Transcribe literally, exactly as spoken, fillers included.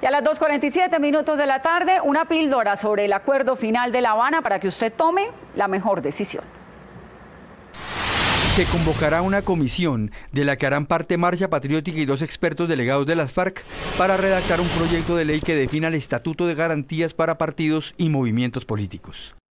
Y a las dos cuarenta y siete minutos de la tarde, una píldora sobre el acuerdo final de La Habana para que usted tome la mejor decisión. Se convocará una comisión de la que harán parte Marcha Patriótica y dos expertos delegados de las FARC para redactar un proyecto de ley que defina el estatuto de garantías para partidos y movimientos políticos.